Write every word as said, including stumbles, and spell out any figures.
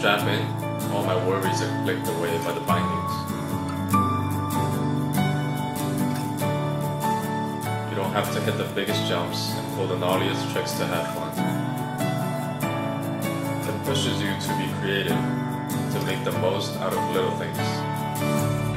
strap in, all my worries are clicked away by the bindings. You don't have to hit the biggest jumps and pull the gnarliest tricks to have fun. It pushes you to be creative, to make the most out of little things.